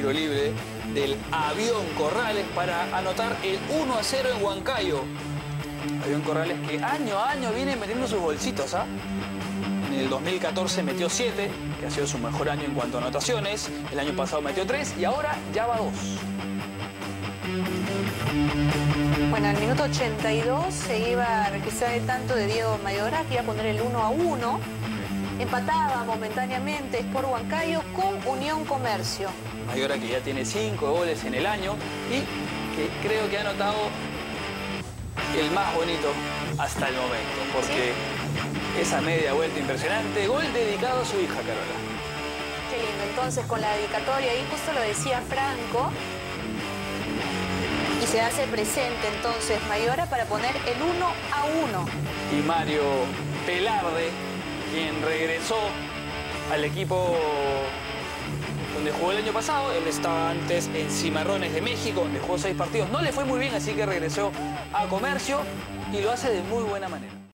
tiro libre del Avión Corrales para anotar el 1-0 en Huancayo. Avión Corrales que año a año viene metiendo sus bolsitos, ¿ah? En el 2014 metió 7, que ha sido su mejor año en cuanto a anotaciones. El año pasado metió 3 y ahora ya va 2. Bueno, al minuto 82 se iba a registrar el tanto de Diego Mayoral, que iba a poner el 1-1. Empataba momentáneamente Sport Huancayo con Unión Comercio. Mayoral que ya tiene 5 goles en el año y que creo que ha anotado el más bonito hasta el momento, porque esa media vuelta impresionante, gol dedicado a su hija Carola. Qué lindo, entonces con la dedicatoria, ahí justo lo decía Franco, y se hace presente entonces Mayoral para poner el 1-1. Y Mario Velarde, quien regresó al equipo donde jugó el año pasado. Él estaba antes en Cimarrones de México, donde jugó 6 partidos. No le fue muy bien, así que regresó a Comercio y lo hace de muy buena manera.